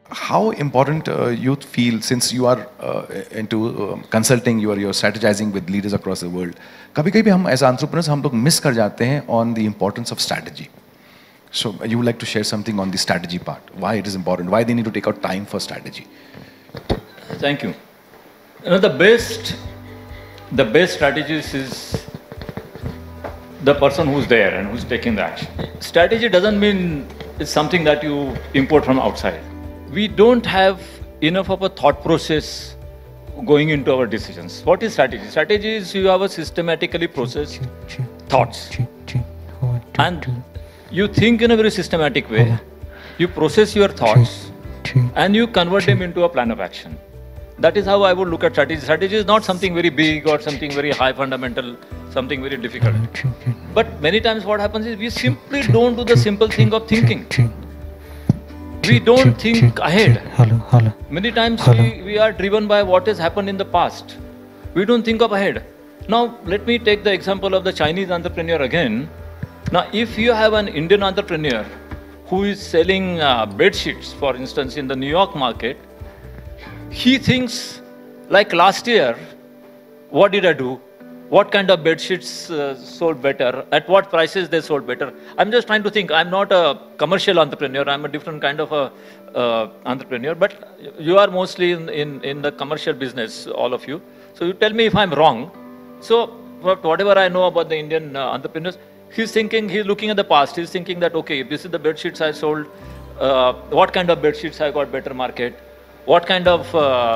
how important you feel, since you are into consulting, you're strategizing with leaders across the world. कभी-कभी हम as entrepreneurs हम लोग miss कर जाते हैं on the importance of strategy. So you would like to share something on the strategy part? Why it is important? Why they need to take out time for strategy? Thank you. You know, the best strategist is the person who's there and who's taking the action. Strategy doesn't mean it's something that you import from outside. We don't have enough of a thought process going into our decisions. What is strategy? Strategy is you have a systematically processed thoughts. And you think in a very systematic way, you process your thoughts and you convert them into a plan of action. That is how I would look at strategy. Strategy is not something very big or something very high fundamental, something very difficult. But many times what happens is we simply don't do the simple thing of thinking. We don't think ahead. Many times we are driven by what has happened in the past. We don't think of ahead. Now let me take the example of the Chinese entrepreneur again. Now if you have an Indian entrepreneur who is selling bed sheets, for instance, in the New York market, he thinks, like last year, what did I do? What kind of bed sheets sold better? At what prices they sold better? I'm just trying to think. I'm not a commercial entrepreneur. I'm a different kind of a entrepreneur. But you are mostly in the commercial business, all of you. So you tell me if I'm wrong. So whatever I know about the Indian entrepreneurs, he's thinking, he's looking at the past. He's thinking that, okay, if this is the bed sheets I sold, what kind of bed sheets I got better market? What kind of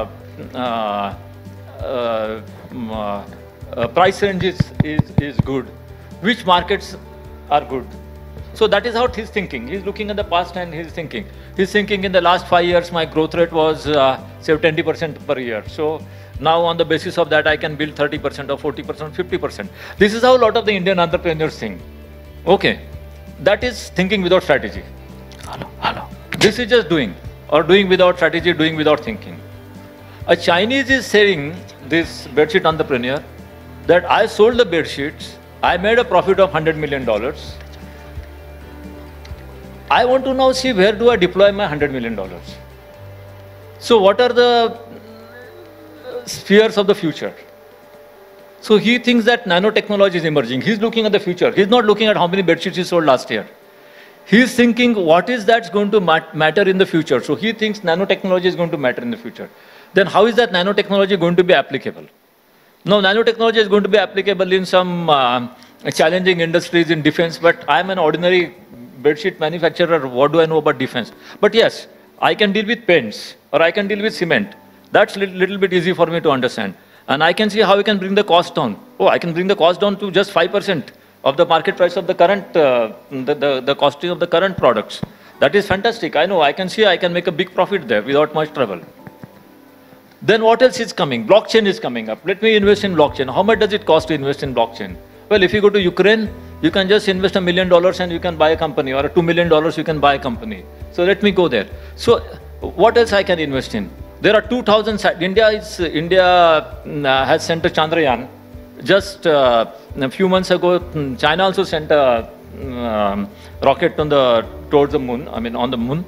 price range is good? Which markets are good? So that is how he's thinking. He's looking at the past and he's thinking. He's thinking in the last 5 years, my growth rate was say 20% per year. So now on the basis of that, I can build 30% or 40%, 50%. This is how a lot of the Indian entrepreneurs think. Okay, that is thinking without strategy. This is just doing, or doing without strategy, doing without thinking. A Chinese is saying, this bedsheet entrepreneur, that I sold the bedsheets, I made a profit of $100 million. I want to now see where do I deploy my $100 million. So what are the spheres of the future? So he thinks that nanotechnology is emerging. He's looking at the future. He's not looking at how many bedsheets he sold last year. He's thinking what is that's going to matter in the future. So he thinks nanotechnology is going to matter in the future. Then how is that nanotechnology going to be applicable? Now nanotechnology is going to be applicable in some challenging industries in defense, but I'm an ordinary bedsheet manufacturer. What do I know about defense? But yes, I can deal with paints or I can deal with cement. That's a little bit easy for me to understand. And I can see how we can bring the cost down. Oh, I can bring the cost down to just 5% of the market price of the current, the costing of the current products. That is fantastic. I know, I can see I can make a big profit there without much trouble. Then what else is coming? Blockchain is coming up. Let me invest in blockchain. How much does it cost to invest in blockchain? Well, if you go to Ukraine, you can just invest $1 million and you can buy a company, or $2 million you can buy a company. So let me go there. So what else I can invest in? There are 2,000, India has sent a Chandrayaan. Just a few months ago, China also sent a rocket towards the moon, on the moon.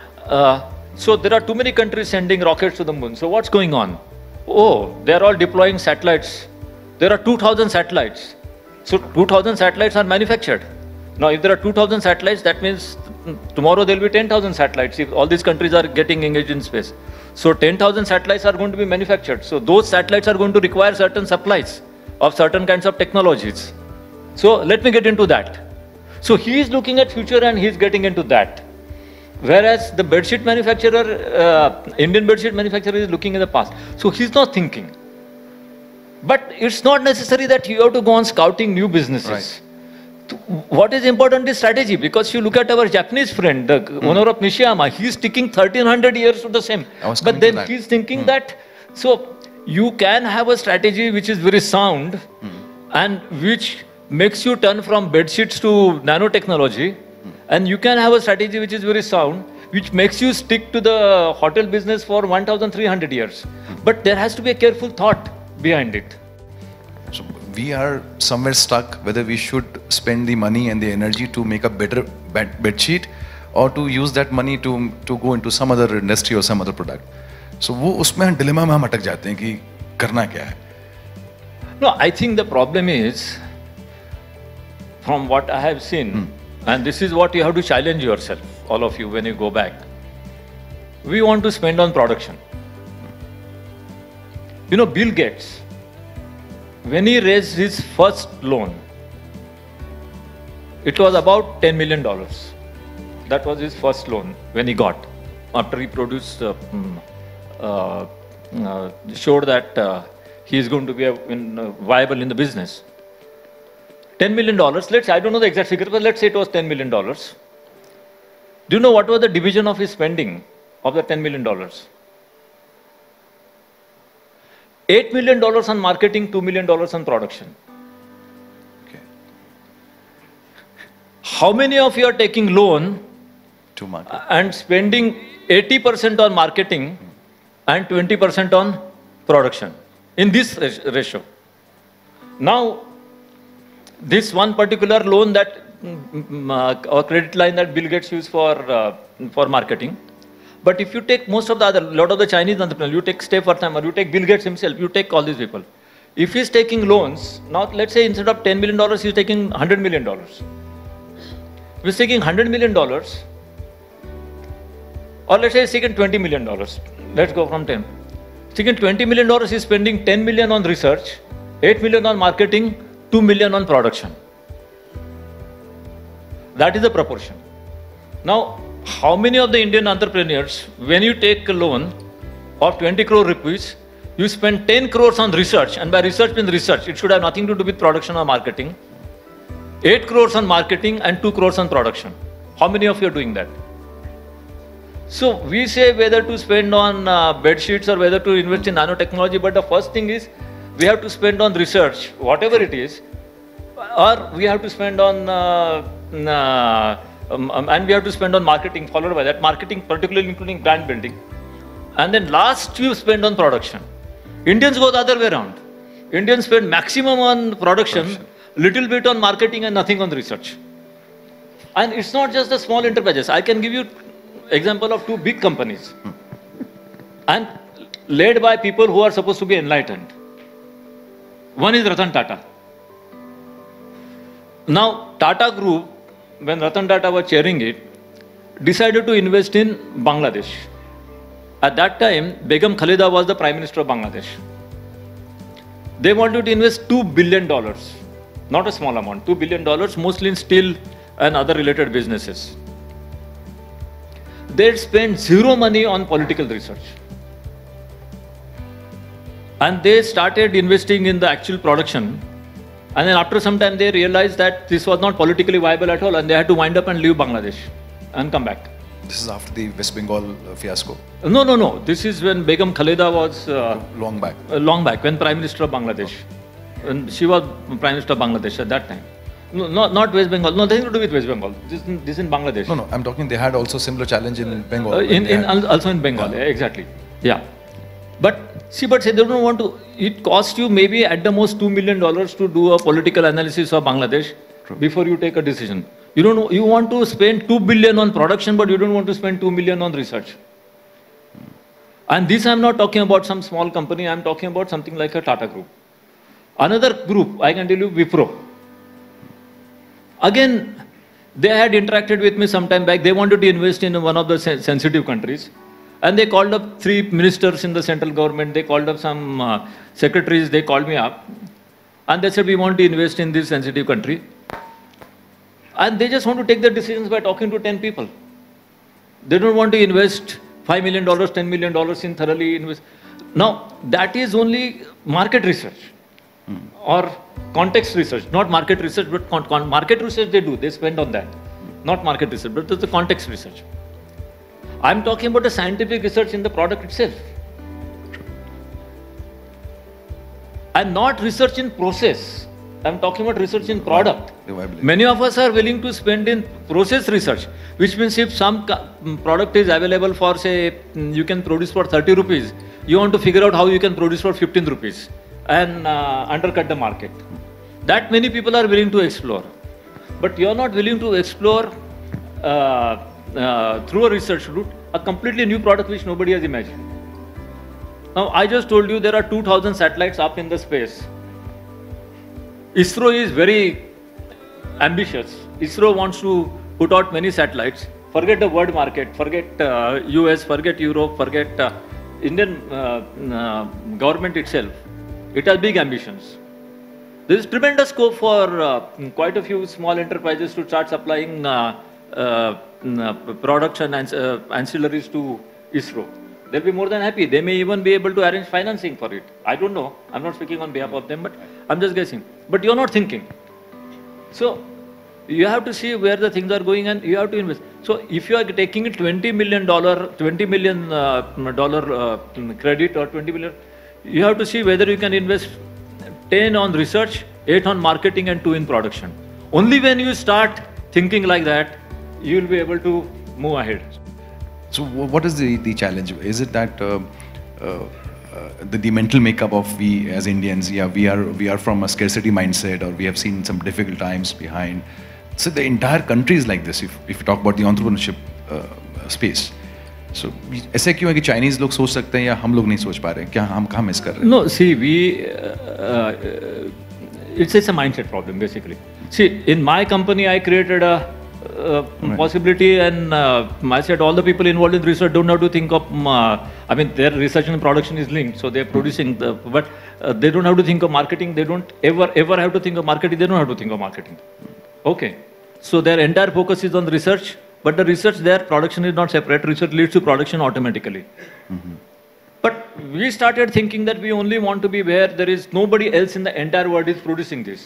So there are too many countries sending rockets to the moon. So what's going on? Oh, they're all deploying satellites. There are 2,000 satellites. So 2,000 satellites are manufactured. Now if there are 2,000 satellites, that means tomorrow there will be 10,000 satellites if all these countries are getting engaged in space. So 10,000 satellites are going to be manufactured. So those satellites are going to require certain supplies of certain kinds of technologies. So let me get into that. So he is looking at future and he is getting into that. Whereas the bedsheet manufacturer, Indian bedsheet manufacturer is looking at the past. So he's not thinking. But it's not necessary that you have to go on scouting new businesses. Right. What is important is strategy, because you look at our Japanese friend, the owner of Nishiyama, he's sticking 1300 years to the same. But then he's thinking that, so you can have a strategy which is very sound and which makes you turn from bedsheets to nanotechnology, and you can have a strategy which is very sound, which makes you stick to the hotel business for 1300 years. But there has to be a careful thought behind it. So we are somewhere stuck whether we should spend the money and the energy to make a better bed sheet, or to use that money to go into some other industry or some other product. So वो उसमें हम dilemma में हम अटक जाते हैं कि करना क्या है. No, I think the problem is, from what I have seen, and this is what you have to challenge yourself, all of you, when you go back. We want to spend on production. You know, Bill Gates, when he raised his first loan, it was about $10 million. That was his first loan when he got, after he produced, showed that he is going to be viable in the business. $10 million, I don't know the exact figure, but let's say it was $10 million. Do you know what was the division of his spending of the $10 million? $8 million on marketing, $2 million on production. Okay. How many of you are taking loan To market. and spending 80% on marketing and 20% on production in this ratio? Now, this one particular loan that or credit line that Bill Gates used for marketing. But if you take most of the other, lot of the Chinese entrepreneurs, you take Steve Wertheimer, you take Bill Gates himself, you take all these people. If he's taking loans, now let's say instead of $10 million, he's taking $100 million. If he's taking $100 million, or let's say he's taking $20 million. Let's go from 10. He's taking $20 million, he's spending $10 million on research, $8 million on marketing, $2 million on production. That is the proportion. Now, how many of the Indian entrepreneurs, when you take a loan of 20 crore rupees, you spend 10 crores on research, and by research means research, it should have nothing to do with production or marketing, 8 crores on marketing and 2 crores on production. How many of you are doing that? So we say whether to spend on bed sheets or whether to invest in nanotechnology, but the first thing is we have to spend on research, whatever it is, or we have to spend on and we have to spend on marketing, followed by that marketing, particularly including brand building, and then last you spend on production. Indians go the other way around. Indians spend maximum on production, little bit on marketing and nothing on research. And it's not just the small enterprises. I can give you example of 2 big companies and led by people who are supposed to be enlightened. One is Ratan Tata. Now, Tata Group, when Ratan Tata was chairing it, decided to invest in Bangladesh. At that time, Begum Khalida was the Prime Minister of Bangladesh. They wanted to invest $2 billion, not a small amount, $2 billion, mostly in steel and other related businesses. They spent zero money on political research. And they started investing in the actual production. And then after some time, they realized that this was not politically viable at all, and they had to wind up and leave Bangladesh and come back. This is after the West Bengal fiasco. No. This is when Begum Khalida was Long back. Long back, when Prime Minister of Bangladesh. And she was Prime Minister of Bangladesh at that time. No, not West Bengal. No, nothing to do with West Bengal. This in Bangladesh. No. I'm talking. They had also similar challenge in Bengal. Also in Bengal, yeah. Exactly. Yeah. But see, they don't want to. It costs you maybe at the most $2 million to do a political analysis of Bangladesh. True. Before you take a decision. You don't know, you want to spend $2 billion on production, but you don't want to spend $2 million on research. And this I'm not talking about some small company, I'm talking about something like a Tata Group. Another group, I can tell you, Wipro. Again, they had interacted with me some time back. They wanted to invest in one of the sensitive countries. And they called up 3 ministers in the central government. They called up some secretaries. They called me up. And they said, we want to invest in this sensitive country. And they just want to take their decisions by talking to 10 people. They don't want to invest $5 million, $10 million in thoroughly invest. Now, that is only market research or context research, not market research, but market research they do, they spend on that. Not market research, but it's the context research. I'm talking about the scientific research in the product itself. And not research in process. I'm talking about research in product. Many of us are willing to spend in process research, which means if some product is available for, say, you can produce for 30 rupees, you want to figure out how you can produce for 15 rupees and undercut the market. That many people are willing to explore. But you're not willing to explore through a research route, a completely new product which nobody has imagined. Now, I just told you there are 2,000 satellites up in the space. ISRO is very ambitious. ISRO wants to put out many satellites. Forget the world market, forget US, forget Europe, forget Indian government itself. It has big ambitions. There is tremendous scope for quite a few small enterprises to start supplying products and ancillaries to ISRO. They'll be more than happy. They may even be able to arrange financing for it. I don't know. I'm not speaking on behalf of them, but I'm just guessing. But you're not thinking. So you have to see where the things are going and you have to invest. So if you are taking a $20 million credit or 20 million, you have to see whether you can invest 10 on research, 8 on marketing and 2 in production. Only when you start thinking like that, you will be able to move ahead. So what is the challenge? Is it that the mental makeup of we as Indians, yeah, we are from a scarcity mindset, or we have seen some difficult times behind. So the entire country is like this. If you talk about the entrepreneurship space, so ऐसे क्यों है कि Chinese लोग सोच सकते हैं या हम लोग नहीं सोच पा रहे हैं? क्या हम कहाँ मिस कर रहे हैं? No, see, it's a mindset problem basically. See, in my company, I created a possibility, and I said all the people involved in research don't have to think of, I mean, their research and production is linked, so they're producing, but they don't have to think of marketing, they don't ever have to think of marketing, they don't have to think of marketing. Okay, so their entire focus is on research, but the research there, production is not separate, research leads to production automatically. But we started thinking that we only want to be where there is nobody else in the entire world is producing this.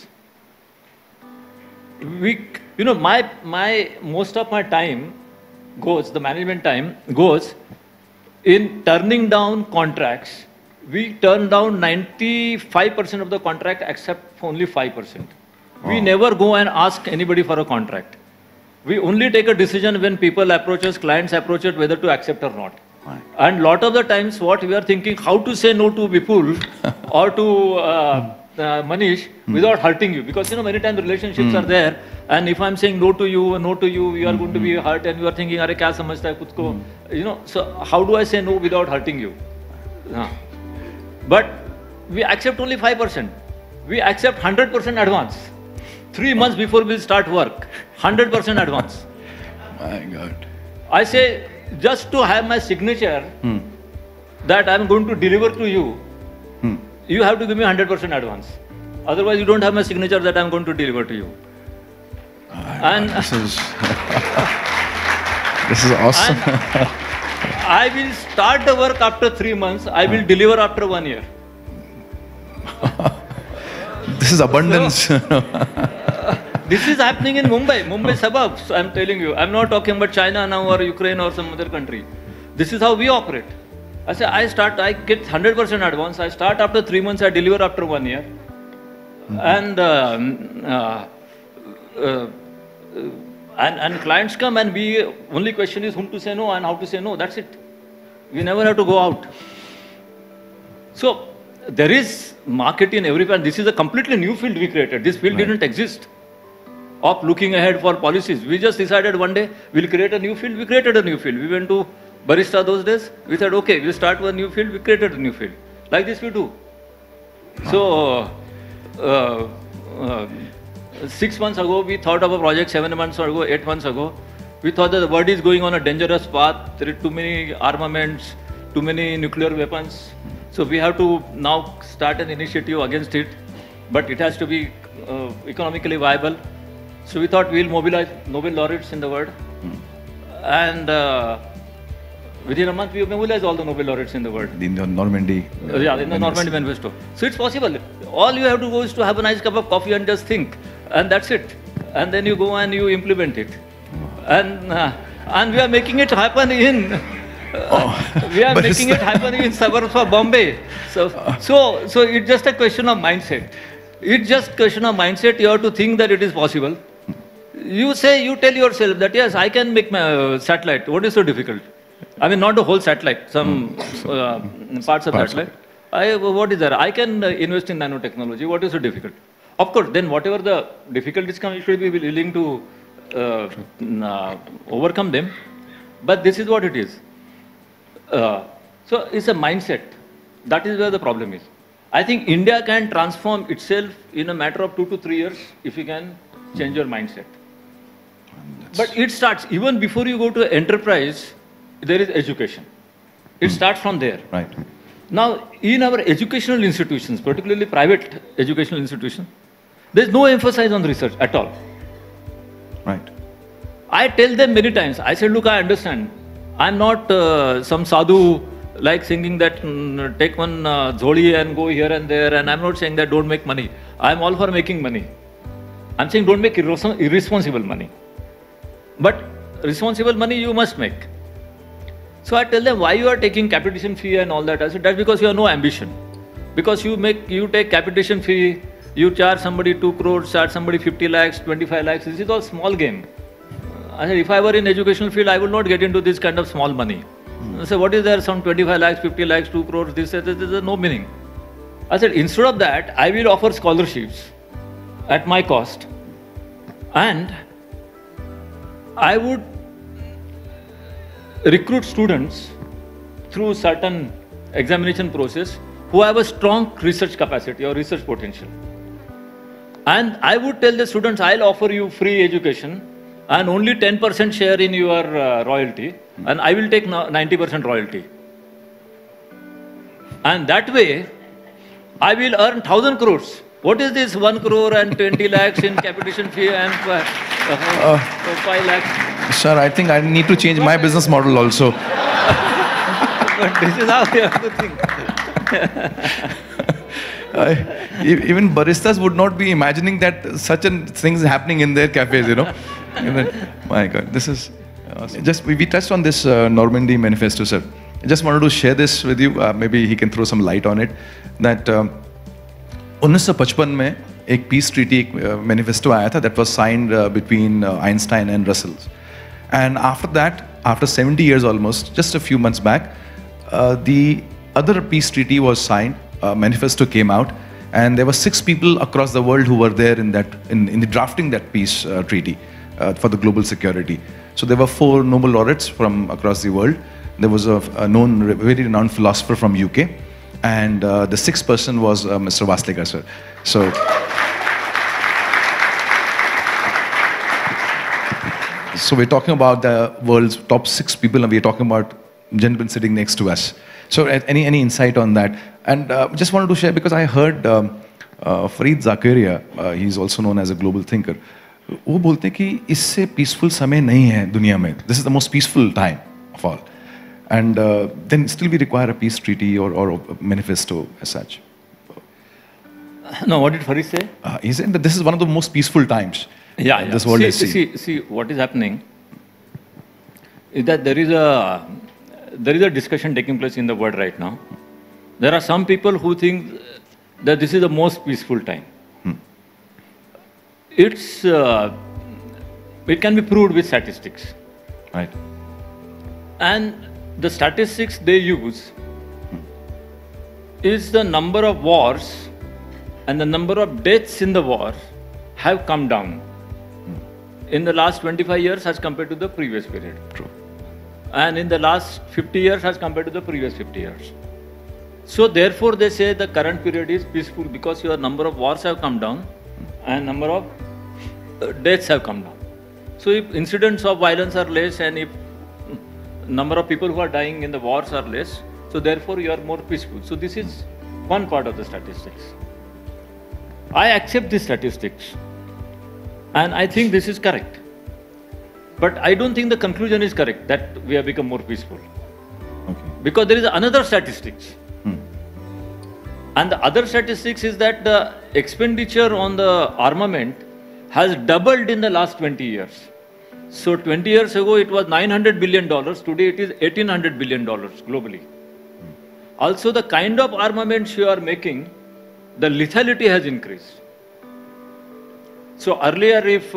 You know, most of my time goes, the management time goes in turning down contracts. We turn down 95% of the contract except only 5%. We never go and ask anybody for a contract. We only take a decision when people approach us, clients approach us, whether to accept or not. Right. And lot of the times what we are thinking, how to say no to Vipul or to Manish without hurting you, because you know many times relationships are there, and if I'm saying no to you, you are going to be hurt, and you are thinking, "Arey kya samajhta hai khud ko?" You know, so how do I say no without hurting you? But we accept only 5%. We accept 100% advance. 3 months before we'll start work, 100% advance. My God. I say just to have my signature that I'm going to deliver to you. You have to give me 100% advance. Otherwise, you don't have my signature that I'm going to deliver to you. And this is awesome. I will start the work after 3 months. I will deliver after 1 year. This is abundance. This is happening in Mumbai suburbs. I'm telling you. I'm not talking about China now or Ukraine or some other country. This is how we operate. I say I get 100% advance. I start after 3 months. I deliver after 1 year. And clients come, and only question is whom to say no and how to say no. That's it. We never have to go out. So there is market in everywhere. This is a completely new field we created. This field didn't exist. Of looking ahead for policies. We just decided one day we'll create a new field. We created a new field. We went to Barista those days. We said, okay, we'll start one new field. We created a new field. Like this we do. So 6 months ago, we thought of a project. 7 months ago, 8 months ago, we thought that the world is going on a dangerous path. There are too many armaments, too many nuclear weapons. So we have to now start an initiative against it. But it has to be economically viable. So we thought we'll mobilize Nobel laureates in the world. And within a month, we mobilized all the Nobel laureates in the world. In the Normandy. In the Normandy manifesto. So it's possible. All you have to go is to have a nice cup of coffee and just think. And that's it. And then you go and you implement it. And we are making it happen in... we are making it happen in suburbs of Bombay. So it's just a question of mindset. It's just a question of mindset. You have to think that it is possible. You tell yourself that yes, I can make my satellite. What is so difficult? I mean, not the whole satellite, some parts of satellite. What is there? I can invest in nanotechnology. What is so difficult? Of course, then whatever the difficulties come, you should be willing to overcome them. But this is what it is. So it's a mindset. That is where the problem is. I think India can transform itself in a matter of 2 to 3 years if you can change your mindset. But it starts, even before you go to enterprise, there is education. It starts from there. Right. Now, in our educational institutions, particularly private educational institutions, there is no emphasis on research at all. Right. I tell them many times, I said, look, I understand. I'm not some sadhu like singing that take one zholi and go here and there, and I'm not saying that don't make money. I'm all for making money. I'm saying don't make irresponsible money. But responsible money you must make. So I tell them, why you are taking capitation fee and all that? I said, that's because you have no ambition. Because you take capitation fee, you charge somebody 2 crores, charge somebody 50 lakhs, 25 lakhs. This is all small game. I said, if I were in educational field, I would not get into this kind of small money. I said, what is there? Some 25 lakhs, 50 lakhs, 2 crores, this is no meaning. I said, instead of that, I will offer scholarships at my cost. And I would recruit students through certain examination process who have a strong research capacity or research potential. And I would tell the students, I'll offer you free education and only 10% share in your royalty, and I will take 90% royalty. And that way, I will earn 1,000 crores. What is this 1 crore and 20 lakhs in capitation fee and 5 lakhs? Sir, I think I need to change my business model also. But this is how you have to think. Even baristas would not be imagining that such a things happening in their cafes, you know. My God, this is just we touched on this Normandy manifesto, sir. I just wanted to share this with you. Maybe he can throw some light on it. That 1955 में एक peace treaty manifesto आया था that was signed between Einstein and Russell. And after that, after 70 years almost, just a few months back, the other peace treaty was signed. Manifesto came out, and there were 6 people across the world who were there in the drafting that peace treaty for the global security. So there were 4 Nobel laureates from across the world. There was a very renowned philosopher from UK, and the 6th person was Mr. Waslekar, sir. So we're talking about the world's top 6 people, and we're talking about gentlemen sitting next to us. So any insight on that? And just wanted to share, because I heard Fareed Zakaria, he's also known as a global thinker, वो बोलते हैं कि इससे peaceful समय नहीं है दुनिया में. This is the most peaceful time of all. And then still we require a peace treaty or a manifesto as such. No, what did Fareed say? He said that this is one of the most peaceful times this world has seen. See, what is happening is that there is a discussion taking place in the world right now. There are some people who think that this is the most peaceful time. It can be proved with statistics. Right. And the statistics they use is the number of wars and the number of deaths in the war have come down in the last 25 years as compared to the previous period. True. And in the last 50 years as compared to the previous 50 years. So therefore they say the current period is peaceful because your number of wars have come down and number of deaths have come down. So if incidents of violence are less and if number of people who are dying in the wars are less, so therefore you are more peaceful. So this is one part of the statistics. I accept these statistics and I think this is correct. But I don't think the conclusion is correct that we have become more peaceful. Okay. Because there is another statistics. And the other statistics is that the expenditure on the armament has doubled in the last 20 years. So 20 years ago it was $900 billion, today it is $1,800 billion globally. Also the kind of armaments you are making, the lethality has increased. So earlier if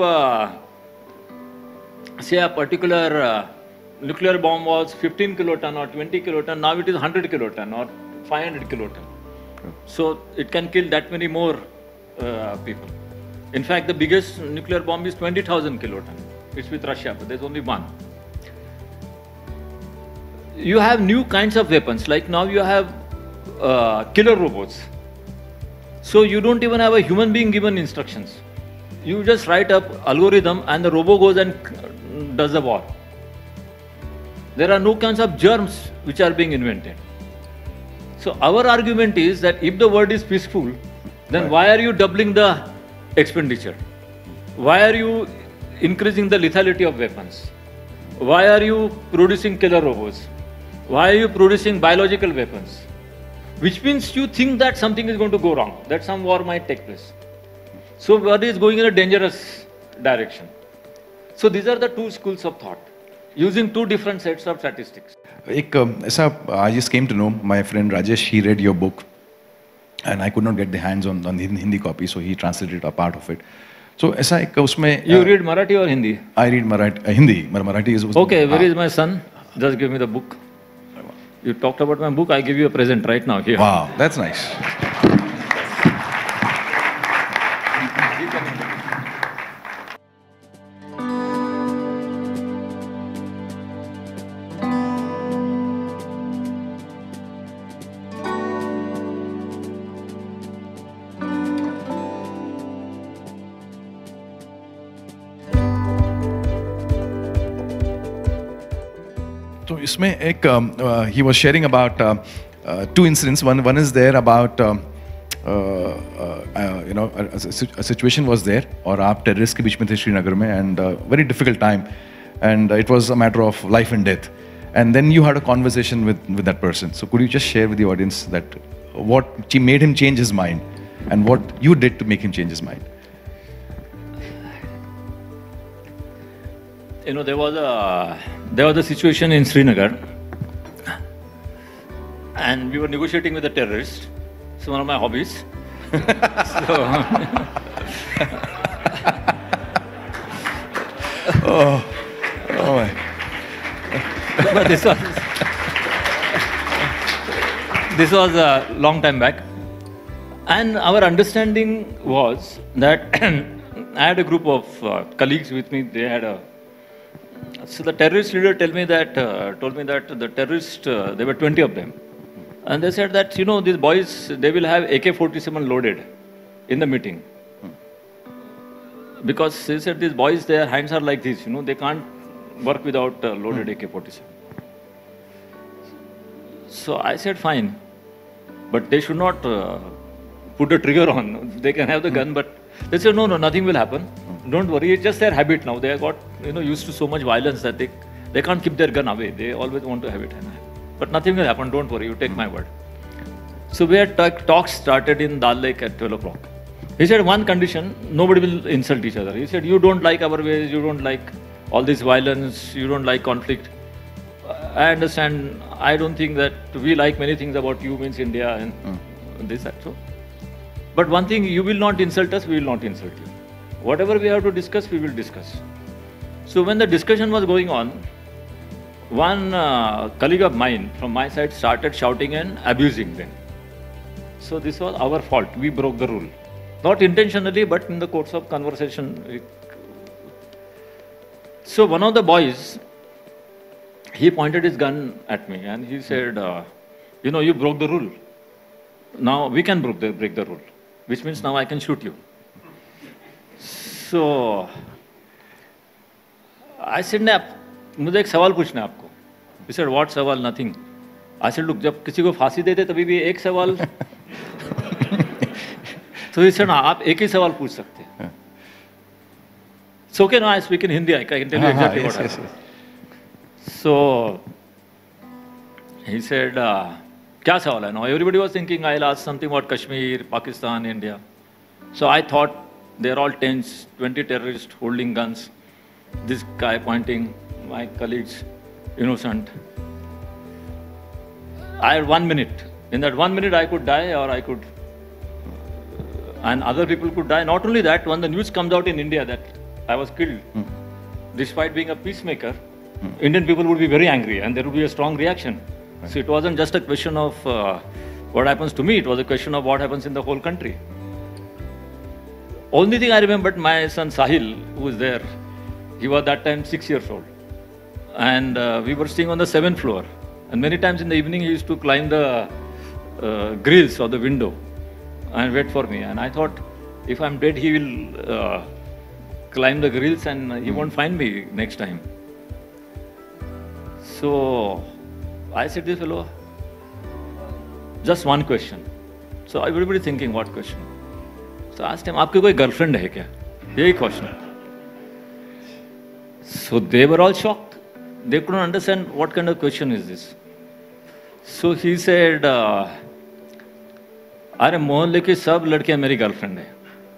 say a particular nuclear bomb was 15 kiloton or 20 kiloton, now it is 100 kiloton or 500 kiloton. So it can kill that many more people. In fact, the biggest nuclear bomb is 20,000 kiloton. It's with Russia, but there's only one. you have new kinds of weapons. Like now you have killer robots. So you don't even have a human being given instructions. You just write up algorithm and the robot goes and does the war. There are no kinds of germs which are being invented. So our argument is that if the world is peaceful, then why are you doubling the expenditure? Why are you increasing the lethality of weapons? Why are you producing killer robots? Why are you producing biological weapons? Which means you think that something is going to go wrong, that some war might take place. So world is going in a dangerous direction. So these are the two schools of thought, using two different sets of statistics. I just came to know my friend Rajesh, he read your book and I could not get the hands on the Hindi copy, so he translated a part of it. So ऐसा एक उसमें You read Marathi or Hindi? I read Hindi. Marathi is okay. Where is my son? Just give me the book. You talked about my book. I give you a present right now here. Wow, that's nice. So इसमें एक he was sharing about two incidents. One is there about you know a situation was there और आप terrorist के बीच में थे श्रीनगर में and very difficult time and it was a matter of life and death and then you had a conversation with that person. So could you just share with the audience that what made him change his mind and what you did to make him change his mind? You know, there was a situation in Srinagar, and we were negotiating with the terrorists. It's one of my hobbies. Oh my. But this was a long time back, and our understanding was that I had a group of colleagues with me. They had a So the terrorist leader told me that the terrorists, there were 20 of them. And they said that, you know, these boys, they will have AK-47 loaded in the meeting. Because they said these boys, their hands are like this, you know, they can't work without loaded AK-47. So I said, fine. But they should not put the trigger on. They can have the gun, but they said, no, nothing will happen. Don't worry, it's just their habit now. They have got, you know, used to so much violence that they can't keep their gun away. They always want to have it. But nothing will happen, don't worry, you take my word. So we had talks started in Dal Lake at 12 o'clock. He said, one condition, nobody will insult each other. He said, you don't like our ways, you don't like all this violence, you don't like conflict. I understand, I don't think that we like many things about you, means India and this, that, so. But one thing, you will not insult us, we will not insult you. Whatever we have to discuss, we will discuss. So when the discussion was going on, one colleague of mine from my side started shouting and abusing them. So this was our fault, we broke the rule. Not intentionally, but in the course of conversation. So one of the boys, he pointed his gun at me and he said, you know, you broke the rule. Now we can break the rule, which means now I can shoot you. So I said, मुझे एक सवाल पूछना है आपको. He said, what सवाल? Nothing. I said, look, जब किसी को फांसी देते तभी भी एक सवाल. So he said, आप एक ही सवाल पूछ सकते हैं. So okay, now I speak in Hindi. I can tell you exactly what happened. So he said, क्या सवाल है? Now everybody was thinking I'll ask something about Kashmir, Pakistan, India. So I thought they're all tense, 20 terrorists holding guns. This guy pointing, my colleagues, innocent. I had 1 minute. In that 1 minute I could die or I could, and other people could die. Not only that, when the news comes out in India that I was killed, despite being a peacemaker, Indian people would be very angry and there would be a strong reaction. So it wasn't just a question of what happens to me, it was a question of what happens in the whole country. Only thing I remembered, my son Sahil, who was there, he was that time 6 years old. And we were staying on the 7th floor. And many times in the evening, he used to climb the grills of the window and wait for me. And I thought, if I'm dead, he will climb the grills and he won't find me next time. So I said to this fellow, just one question. So everybody thinking, what question? So I asked him, आपकी कोई girlfriend है क्या? यही question. So they were all shocked. They couldn't understand what kind of question is this. So he said, अरे मोहल्ले की सब लड़कियां मेरी गर्लफ्रेंड है.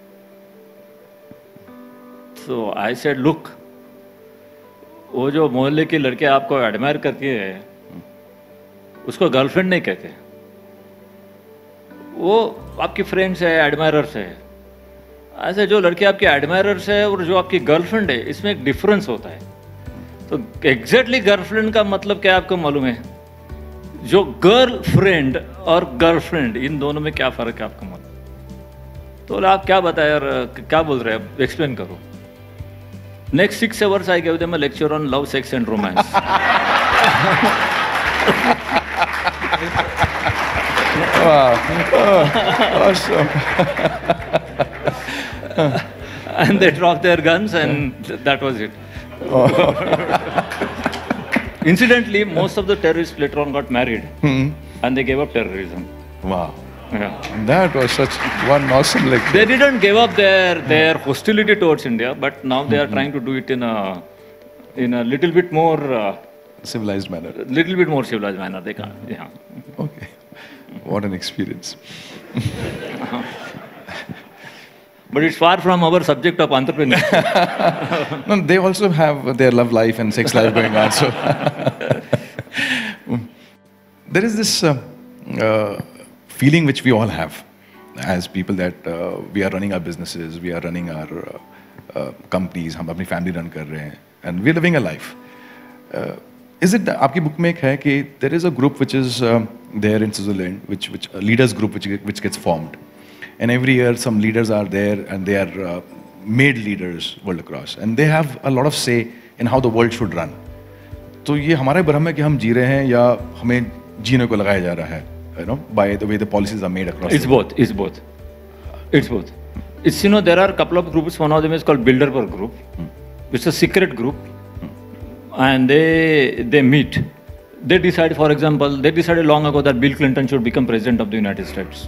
So I said, look, वो जो मोहल्ले की लड़कियां आपको एडमायर करती है, उसको गर्लफ्रेंड नहीं कहते. वो आपकी फ्रेंड्स है, एडमायरर्स है. ऐसे जो लड़के आपके एडमायरर्स है और जो आपकी गर्लफ्रेंड है, इसमें एक डिफरेंस होता है. तो एग्जैक्टली गर्लफ्रेंड का मतलब क्या आपको मालूम है? जो गर्लफ्रेंड और गर्लफ्रेंड, इन दोनों में क्या फर्क है आपको मालूम? तो आप क्या बताए और क्या बोल रहे हैं, एक्सप्लेन करो. Next 6 hours I gave them a lecture on love, sex and romance. Wow. Awesome. And they dropped their guns and that was it. Incidentally, most of the terrorists later on got married and they gave up terrorism. Wow. Yeah. That was such one awesome lecture. They didn't give up their hostility towards India, but now they are trying to do it in a little bit more Civilized manner. little bit more civilized manner. They can't. Yeah. Okay. What an experience. But it's far from our subject of entrepreneurship. No, they also have their love life and sex life going on. So there is this feeling which we all have as people that we are running our businesses, we are running our companies, हम अपनी family run कर रहे हैं, and we are living a life. Is it आपकी book में एक है कि there is a group which is there in Switzerland, which a leaders group which gets formed, and every year some leaders are there and they are made leaders world across, and they have a lot of say in how the world should run. तो ये हमारे भ्रम है कि हम जी रहे हैं या हमें जीने को लगाया जा रहा है, you know, by the way the policies are made across. It's both. It's both. It's both. It's, you know, there are a couple of groups. One of them is called Bilderberg Group. It's a secret group, and they meet. They decide, for example, they decided long ago that Bill Clinton should become president of the United States.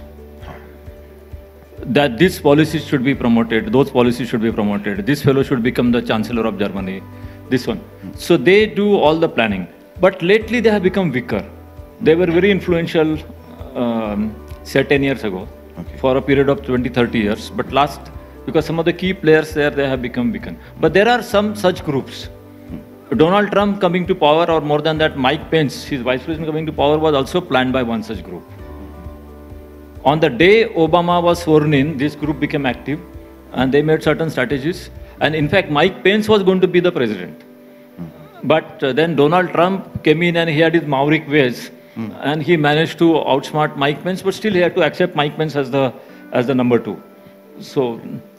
That these policies should be promoted, those policies should be promoted. This fellow should become the Chancellor of Germany. This one. So they do all the planning. But lately they have become weaker. They were very influential, say 10 years ago, for a period of 20-30 years. But last, because some of the key players there, they have become weakened. But there are some such groups. Donald Trump coming to power, or more than that, Mike Pence, his vice president coming to power, was also planned by one such group. On the day Obama was sworn in, this group became active and they made certain strategies. And in fact, Mike Pence was going to be the president. But then Donald Trump came in and he had his maverick ways and he managed to outsmart Mike Pence, but still he had to accept Mike Pence as the number 2. So,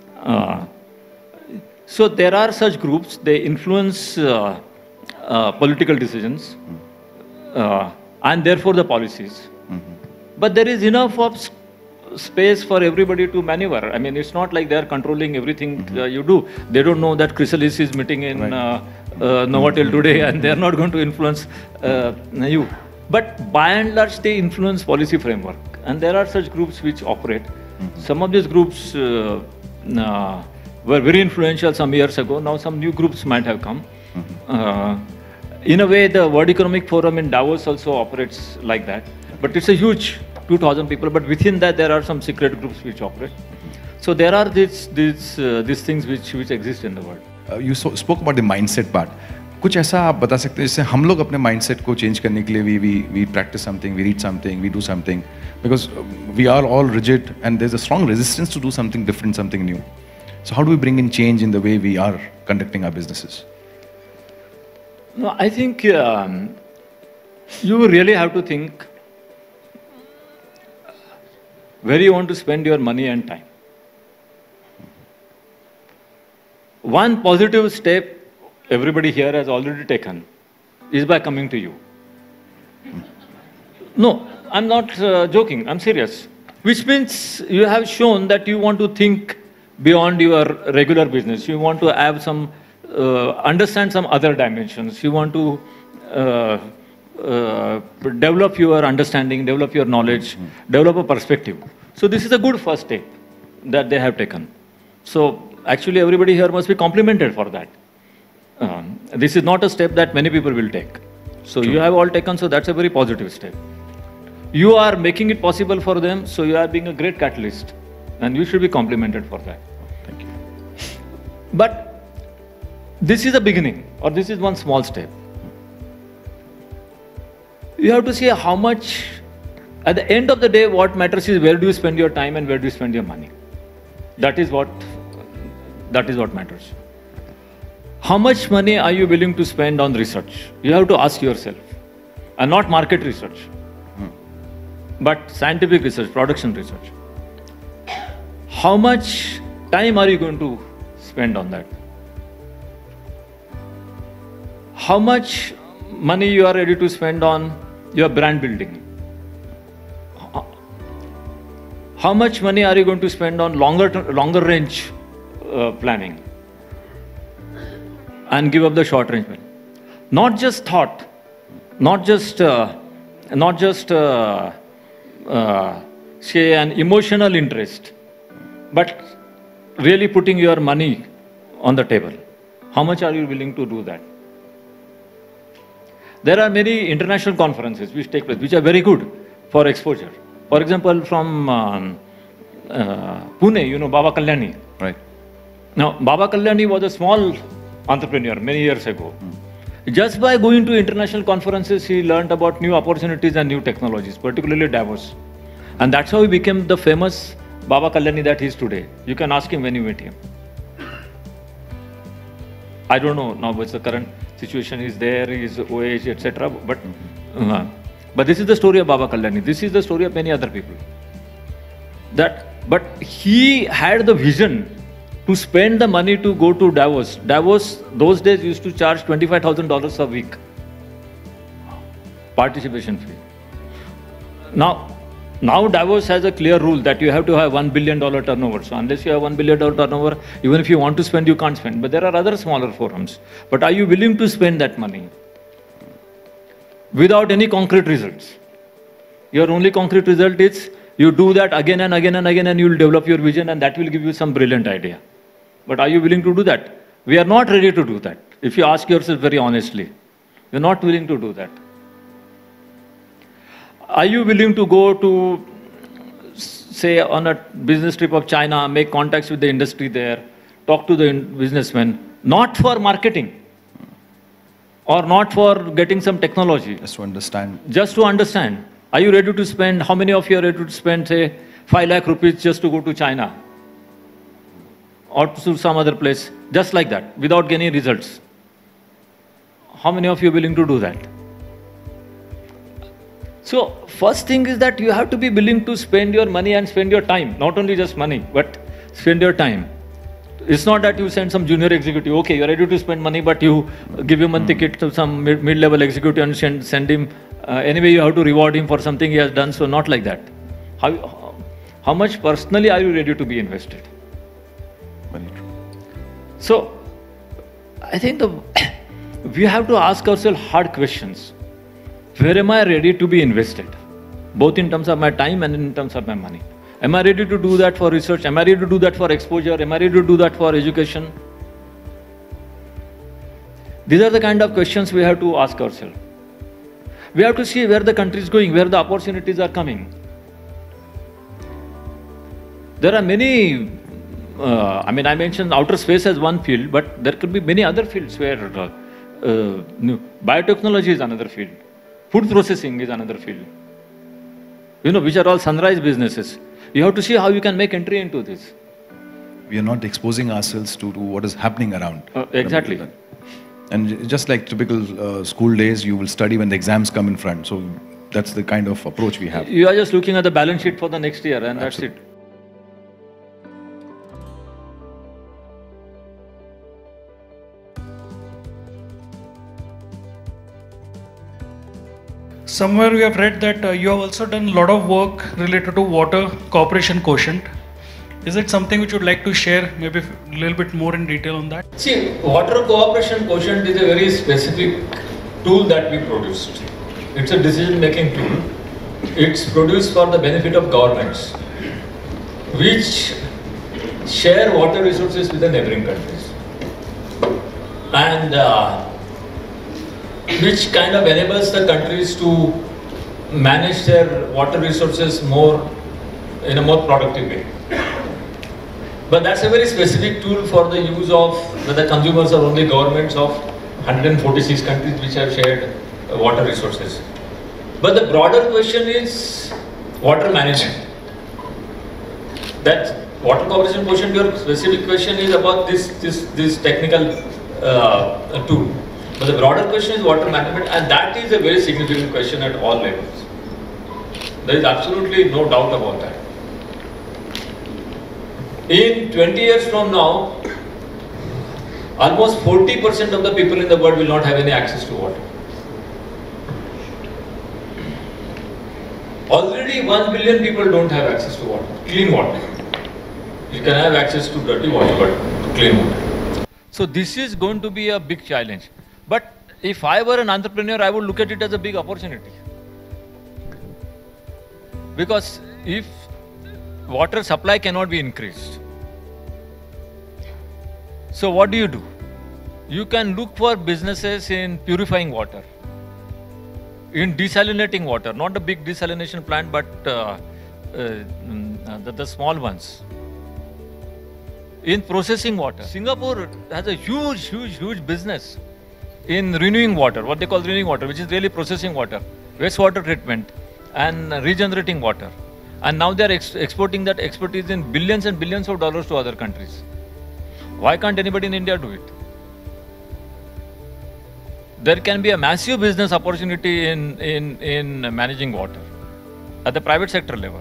so there are such groups, they influence political decisions and therefore the policies. But there is enough of space for everybody to maneuver. I mean, it's not like they are controlling everything you do. They don't know that Chrysalis is meeting in Novotel today, and they are not going to influence you. But by and large, they influence policy framework. And there are such groups which operate. Some of these groups were very influential some years ago. Now some new groups might have come. In a way, the World Economic Forum in Davos also operates like that. But it's a huge 2,000 people, but within that there are some secret groups which operate. So there are these things which exist in the world. You spoke about the mindset part. कुछ ऐसा आप बता सकते हैं जिससे हम लोग अपने mindset को change करने के लिए we practice something, we read something, we do something, because we are all rigid and there's a strong resistance to do something different, something new. So how do we bring in change in the way we are conducting our businesses? No, I think you really have to think where you want to spend your money and time. One positive step everybody here has already taken is by coming to you. No, I'm not joking. I'm serious. Which means you have shown that you want to think beyond your regular business. You want to have some, understand some other dimensions. You want to develop your understanding, develop your knowledge, develop a perspective. So this is a good first step that they have taken. So actually everybody here must be complimented for that. This is not a step that many people will take. So you have all taken, so that's a very positive step. You are making it possible for them, so you are being a great catalyst. And you should be complimented for that. Thank you. But this is a beginning, or this is one small step. You have to see how much, at the end of the day, what matters is where do you spend your time and where do you spend your money. That is what matters. How much money are you willing to spend on research? You have to ask yourself. And not market research, but scientific research, production research. How much time are you going to spend on that? How much money you are ready to spend on your brand building? How much money are you going to spend on longer range planning and give up the short range planning? Not just thought, not just say an emotional interest, but really putting your money on the table. How much are you willing to do that? There are many international conferences which take place, which are very good for exposure. For example, from Pune, you know, Baba Kalyani. Right. Now, Baba Kalyani was a small entrepreneur many years ago. Just by going to international conferences, he learned about new opportunities and new technologies, particularly Davos. And that's how he became the famous Baba Kalyani that he is today. You can ask him when you meet him. I don't know now what's the current situation is there, is OH, etc. But this is the story of Baba Kalyani. This is the story of many other people. But he had the vision to spend the money to go to Davos. Davos, those days, used to charge $25,000 a week. Participation fee. Now Davos has a clear rule that you have to have $1 billion turnover. So unless you have $1 billion turnover, even if you want to spend, you can't spend. But there are other smaller forums. But are you willing to spend that money without any concrete results? Your only concrete result is you do that again and again and again, and you will develop your vision, and that will give you some brilliant idea. But are you willing to do that? We are not ready to do that. If you ask yourself very honestly, you're not willing to do that. Are you willing to go to, say, on a business trip of China, make contacts with the industry there, talk to the businessmen, not for marketing or not for getting some technology? Just to understand. Just to understand. Are you ready to spend, how many of you are ready to spend, say, 5 lakh rupees just to go to China or to some other place, just like that, without getting results? How many of you are willing to do that? So, first thing is that you have to be willing to spend your money and spend your time. Not only just money, but spend your time. It's not that you send some junior executive, okay, you're ready to spend money, but you give him a ticket to some mid-level executive and send him, anyway you have to reward him for something he has done, so not like that. How much personally are you ready to be invested? Very true. So, I think we have to ask ourselves hard questions. Where am I ready to be invested? Both in terms of my time and in terms of my money. Am I ready to do that for research? Am I ready to do that for exposure? Am I ready to do that for education? These are the kind of questions we have to ask ourselves. We have to see where the country is going, where the opportunities are coming. There are many, I mentioned outer space as one field, but there could be many other fields where biotechnology is another field. Food processing is another field. You know, which are all sunrise businesses. You have to see how you can make entry into this. We are not exposing ourselves to what is happening around. Exactly. And just like typical school days, you will study when the exams come in front. So that's the kind of approach we have. You are just looking at the balance sheet for the next year, and Absolutely. That's it. Somewhere we have read that you have also done a lot of work related to water cooperation quotient. Is it something which you would like to share, maybe a little bit more in detail on that? See, water cooperation quotient is a very specific tool that we produced. It's a decision-making tool. It's produced for the benefit of governments, which share water resources with the neighboring countries, and which kind of enables the countries to manage their water resources in a more productive way. But that's a very specific tool for the use of, where the consumers are only governments of 146 countries which have shared water resources. But the broader question is water management. That water cooperation quotient, your specific question is about this technical tool. But the broader question is water management, and that is a very significant question at all levels. There is absolutely no doubt about that. In 20 years from now, almost 40% of the people in the world will not have any access to water. Already 1 billion people don't have access to water, clean water. You can have access to dirty water, but clean water. So this is going to be a big challenge. But if I were an entrepreneur, I would look at it as a big opportunity. Because if water supply cannot be increased, so what do? You can look for businesses in purifying water, in desalinating water, not a big desalination plant, but the small ones. In processing water. Singapore has a huge business in renewing water, what they call renewing water, which is really processing water, wastewater treatment and regenerating water. And now they are exporting that expertise in billions and billions of dollars to other countries. Why can't anybody in India do it? There can be a massive business opportunity in managing water at the private sector level.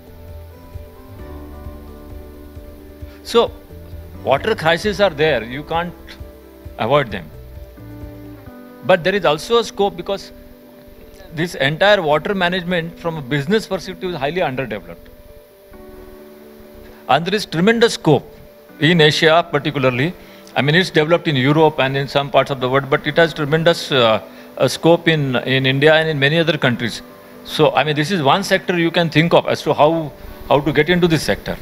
So, water crises are there, you can't avoid them. But there is also a scope, because this entire water management from a business perspective is highly underdeveloped. And there is tremendous scope in Asia particularly. I mean, it's developed in Europe and in some parts of the world, but it has tremendous scope in India and in many other countries. So, I mean, this is one sector you can think of as to how to get into this sector.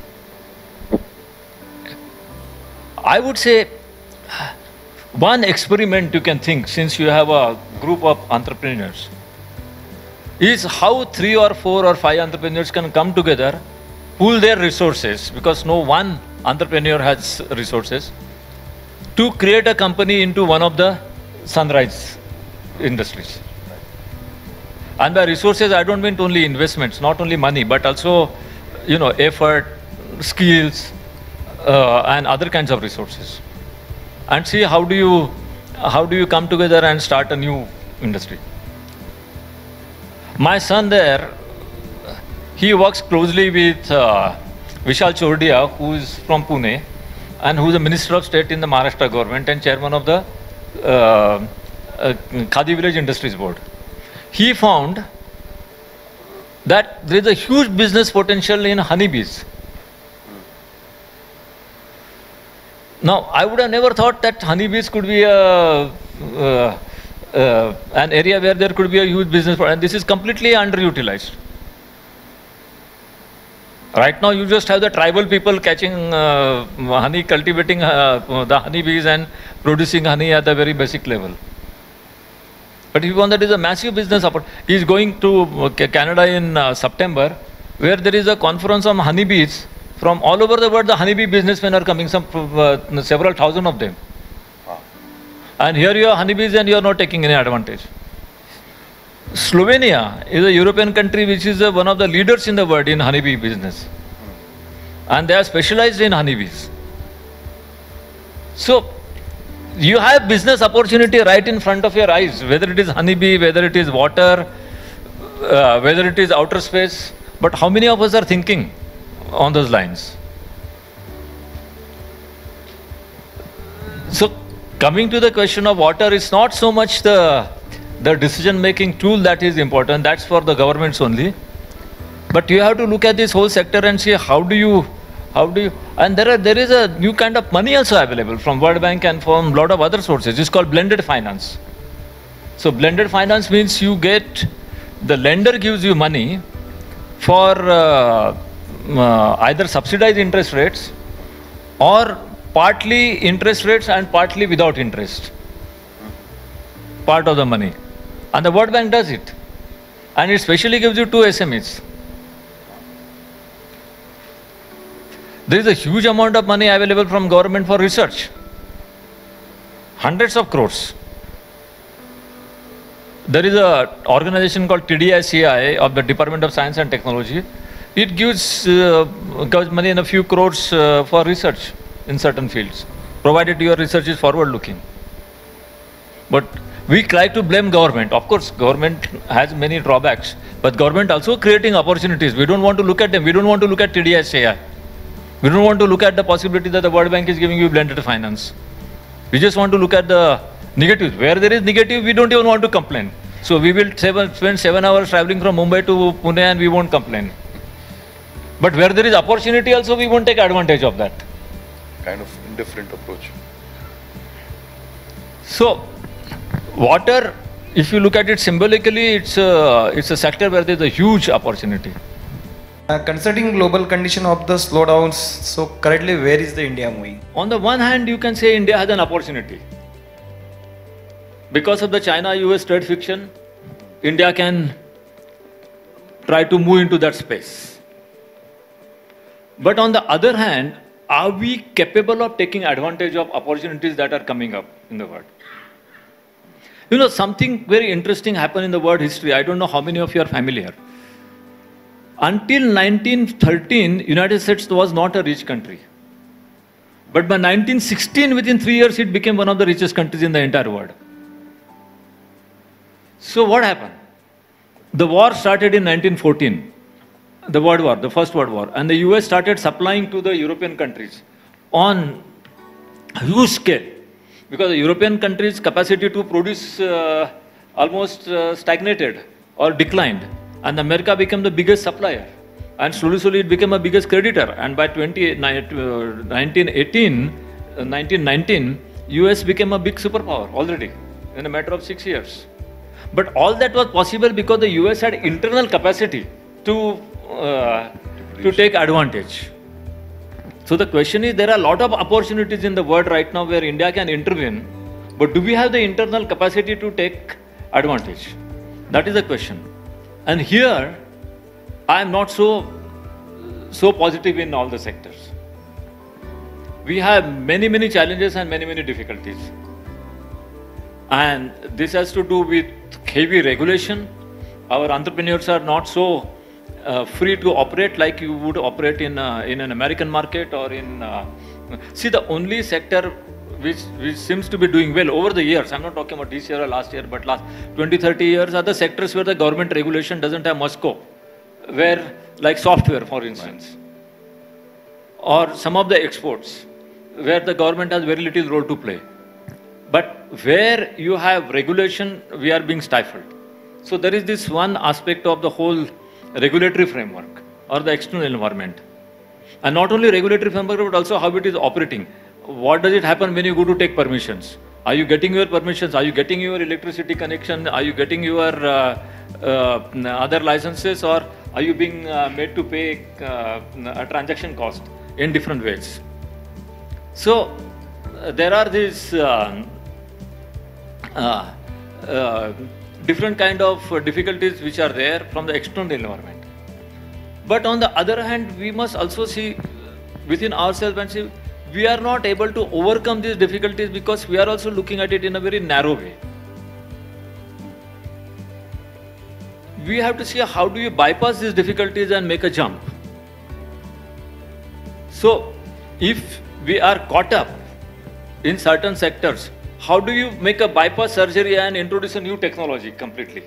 I would say one experiment you can think, since you have a group of entrepreneurs, is how 3 or 4 or 5 entrepreneurs can come together, pool their resources, because no one entrepreneur has resources, to create a company into one of the sunrise industries. And by resources, I don't mean only investments, not only money, but also, effort, skills, and other kinds of resources. And see how do you come together and start a new industry. My son there, he works closely with Vishal Chordia, who is from Pune, and who is a Minister of State in the Maharashtra government and chairman of the Khadi Village Industries Board. He found that there is a huge business potential in honeybees. Now, I would have never thought that honeybees could be an area where there could be a huge business, and this is completely underutilized. Right now, you just have the tribal people catching honey, cultivating the honeybees and producing honey at a very basic level. But if you want, that is a massive business opportunity. He is going to Canada in September, where there is a conference on honeybees. From all over the world, the honeybee businessmen are coming, several thousand of them. And here you are honeybees and you are not taking any advantage. Slovenia is a European country which is one of the leaders in the world in honeybee business. And they are specialized in honeybees. So, you have business opportunity right in front of your eyes, whether it is honeybee, whether it is water, whether it is outer space. But how many of us are thinking on those lines? So, coming to the question of water, it's not so much the the decision-making tool that is important, that's for the governments only. But you have to look at this whole sector and see how do you, and there is a new kind of money also available from World Bank and from a lot of other sources. It's called blended finance. So blended finance means you get, the lender gives you money for either subsidized interest rates or partly interest rates and partly without interest. Part of the money. And the World Bank does it. And it specially gives you 2 SMEs. There is a huge amount of money available from government for research. Hundreds of crores. There is an organization called TDICI of the Department of Science and Technology. It gives money in a few crores for research in certain fields, provided your research is forward-looking. But we try to blame government. Of course, government has many drawbacks, but government also creating opportunities. We don't want to look at them. We don't want to look at TDICI. We don't want to look at the possibility that the World Bank is giving you blended finance. We just want to look at the negatives. Where there is negative, we don't even want to complain. So we will spend 7 hours traveling from Mumbai to Pune and we won't complain. But where there is opportunity also, we won't take advantage of that. Kind of indifferent approach. So, water, if you look at it symbolically, it's a sector where there is a huge opportunity. Considering global condition of the slowdowns, so currently where is the India moving? On the one hand, you can say India has an opportunity. Because of the China-US trade friction, India can try to move into that space. But on the other hand, are we capable of taking advantage of opportunities that are coming up in the world? You know, something very interesting happened in the world history. I don't know how many of you are familiar. Until 1913, United States was not a rich country. But by 1916, within 3 years, it became one of the richest countries in the entire world. So what happened? The war started in 1914, the World War, the First World War, and the US started supplying to the European countries on a huge scale, because the European countries' capacity to produce almost stagnated or declined, and America became the biggest supplier, and slowly it became a biggest creditor, and by 1919, US became a big superpower already in a matter of 6 years. But all that was possible because the US had internal capacity to take advantage. So the question is, there are a lot of opportunities in the world right now where India can intervene, but do we have the internal capacity to take advantage? That is the question. And here, I am not so positive in all the sectors. We have many challenges and many difficulties. And this has to do with heavy regulation. Our entrepreneurs are not so free to operate like you would operate in an American market or in... see, the only sector which seems to be doing well over the years, I'm not talking about this year or last year, but last 20-30 years, are the sectors where the government regulation doesn't have much scope. Where, like software, for instance, or some of the exports, where the government has very little role to play. But where you have regulation, we are being stifled. So there is this one aspect of the whole regulatory framework or the external environment. And not only regulatory framework, but also how it is operating. What does it happen when you go to take permissions? Are you getting your permissions? Are you getting your electricity connection? Are you getting your other licenses? Or are you being made to pay a transaction cost in different ways? So there are these different kind of difficulties which are there from the external environment. But on the other hand, we must also see within ourselves and see we are not able to overcome these difficulties because we are also looking at it in a very narrow way. We have to see how do you bypass these difficulties and make a jump. So if we are caught up in certain sectors, how do you make a bypass surgery and introduce a new technology completely?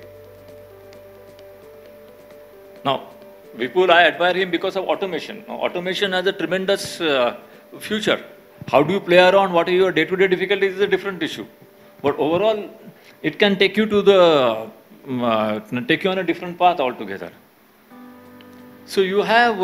Now, Vipul, I admire him because of automation. Now, automation has a tremendous future. How do you play around? What are your day-to-day difficulties is a different issue. But overall, it can take you to the take you on a different path altogether. So you have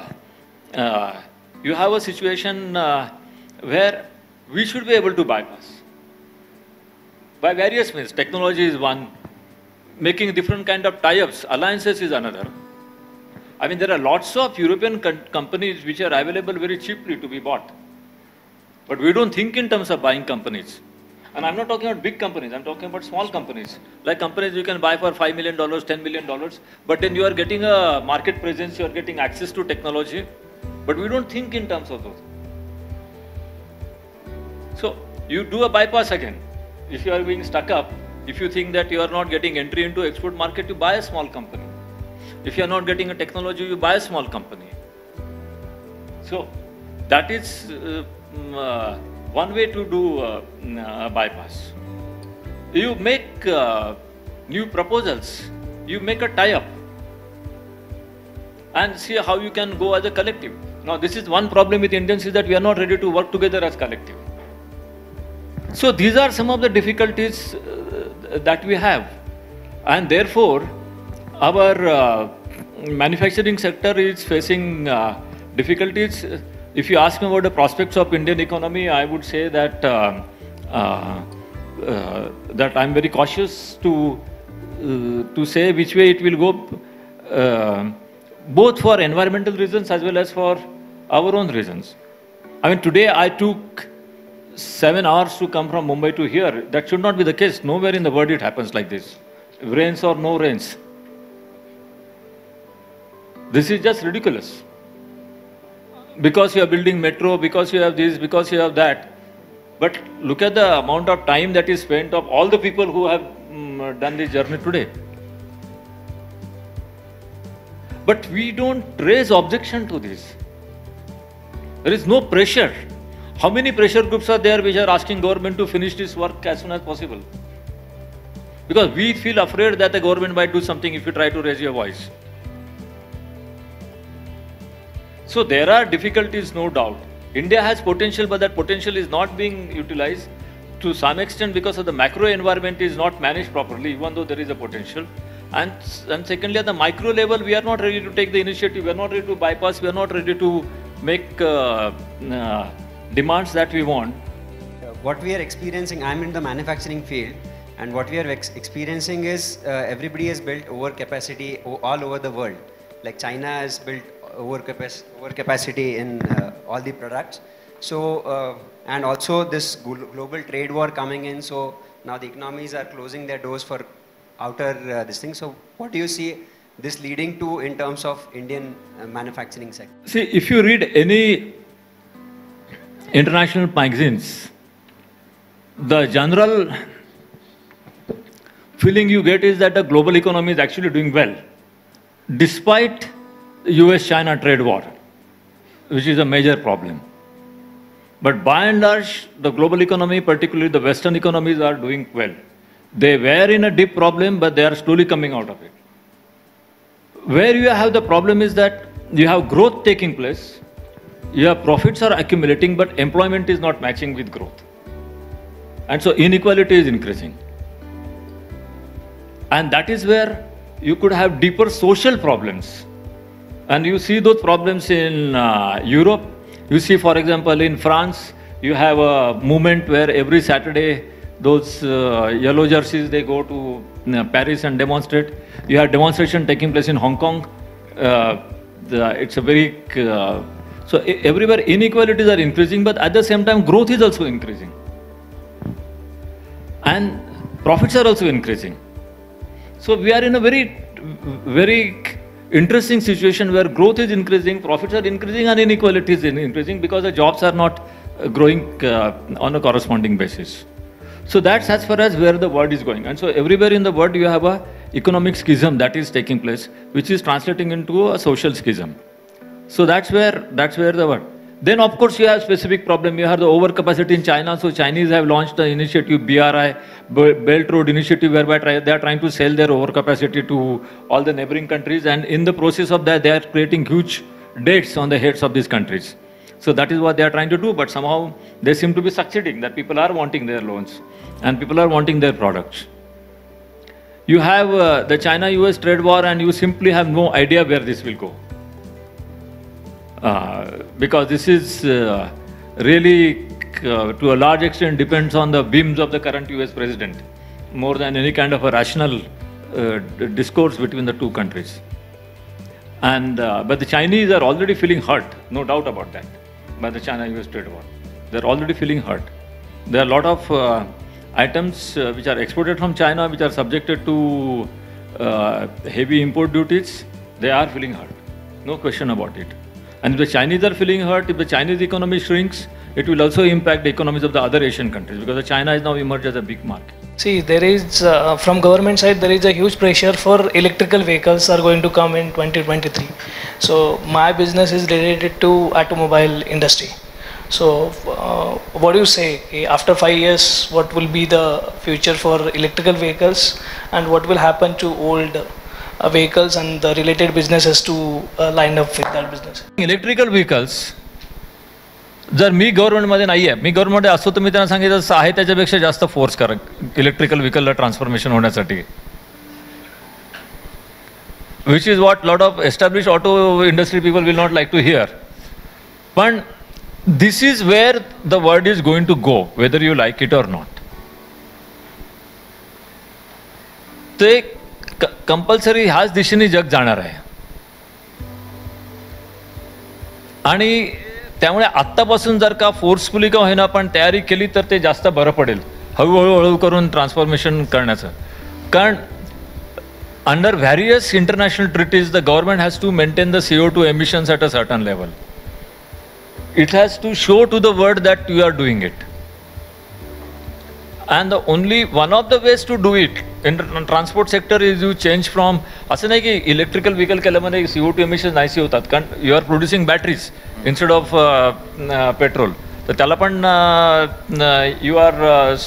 a situation where we should be able to bypass by various means. Technology is one, making different kind of tie-ups, alliances is another. I mean, there are lots of European companies which are available very cheaply to be bought. But we don't think in terms of buying companies. And I'm not talking about big companies, I'm talking about small companies. Like companies you can buy for $5 million, $10 million, but then you are getting a market presence, you are getting access to technology. But we don't think in terms of those. So you do a bypass again. If you are being stuck up, if you think that you are not getting entry into export market, you buy a small company. If you are not getting a technology, you buy a small company. So that is one way to do a bypass. You make new proposals, you make a tie-up and see how you can go as a collective. Now this is one problem with Indians, is that we are not ready to work together as collective. So these are some of the difficulties that we have, and therefore our manufacturing sector is facing difficulties. If you ask me about the prospects of Indian economy, I would say that that I'm very cautious to say which way it will go, both for environmental reasons as well as for our own reasons. I mean, today I took 7 hours to come from Mumbai to here. That should not be the case. Nowhere in the world it happens like this. Rains or no rains. This is just ridiculous. Because you are building metro, because you have this, because you have that. But look at the amount of time that is spent of all the people who have done this journey today. But we don't raise objection to this. There is no pressure. How many pressure groups are there which are asking government to finish this work as soon as possible? Because we feel afraid that the government might do something if you try to raise your voice. So there are difficulties, no doubt. India has potential, but that potential is not being utilized to some extent because of the macro environment is not managed properly, even though there is a potential. And secondly, at the micro level, we are not ready to take the initiative, we are not ready to bypass, we are not ready to make demands that we want. What we are experiencing, I'm in the manufacturing field, and what we are experiencing is everybody has built overcapacity all over the world. Like China has built overcapacity in all the products. So, and also this global trade war coming in, so now the economies are closing their doors for outer this thing. So what do you see this leading to in terms of Indian manufacturing sector? See, if you read any international magazines, the general feeling you get is that the global economy is actually doing well, despite US-China trade war, which is a major problem. But by and large, the global economy, particularly the Western economies, are doing well. They were in a deep problem, but they are slowly coming out of it. Where you have the problem is that you have growth taking place, your profits are accumulating, but employment is not matching with growth. And so inequality is increasing. And that is where you could have deeper social problems. And you see those problems in Europe. You see, for example, in France, you have a movement where every Saturday, those yellow jerseys, they go to Paris and demonstrate. You have demonstration taking place in Hong Kong. It's a very... so everywhere inequalities are increasing, but at the same time, growth is also increasing. And profits are also increasing. So we are in a very interesting situation where growth is increasing, profits are increasing, and inequality is increasing because the jobs are not growing on a corresponding basis. So that's as far as where the world is going. And so everywhere in the world you have a economic schism that is taking place, which is translating into a social schism. So that's where the world. Then of course you have specific problem. You have the overcapacity in China. So Chinese have launched the initiative BRI, Belt Road Initiative, whereby they are trying to sell their overcapacity to all the neighboring countries. And in the process of that, they are creating huge debts on the heads of these countries. So that is what they are trying to do. But somehow they seem to be succeeding, that people are wanting their loans and people are wanting their products. You have the China-US trade war, and you simply have no idea where this will go. Because this is really, to a large extent, depends on the whims of the current US president, more than any kind of a rational discourse between the two countries. And but the Chinese are already feeling hurt, no doubt about that, by the China-US trade war. They're already feeling hurt. There are a lot of items which are exported from China, which are subjected to heavy import duties. They are feeling hurt, no question about it. And if the Chinese are feeling hurt, if the Chinese economy shrinks, it will also impact the economies of the other Asian countries, because China has now emerged as a big market. See, there is, from government side, there is a huge pressure for electrical vehicles are going to come in 2023. So my business is related to automobile industry. So what do you say, after 5 years, what will be the future for electrical vehicles, and what will happen to old vehicles and the related businesses to line up with that business? Electrical vehicles, जर मी गव्हर्नमेंटमध्ये नाही आहे, मी गव्हर्नमेंटमध्ये असतो तर मी त्यांना सांगितलं आहे त्याच्यापेक्षा जास्त फोर्स करा इलेक्ट्रिकल व्हेकलला ट्रान्सफॉर्मेशन होण्यासाठी, which is what lot of establish auto industry people will not like to hear. पण this is where the world is going to go, whether you like it or not. ते compulsory ह्याच दिशेने जग जाणार आहे. आणि त्यामुळे आत्तापासून जर का फोर्सफुली का होईना पण तयारी केली तर ते जास्त बरं पडेल, हळूहळू करून ट्रान्सफॉर्मेशन करण्याचं. कारण under various international treaties the government has to maintain the CO2 emissions at a certain level. It has to show to the world that you are doing it. And the only one of the ways to do it in transport sector is you change from, असं नाही की electrical vehicle केल्यामध्ये CO2 emissions नाहीसे होतात, कारण you are producing batteries instead of petrol. तर त्याला पण you are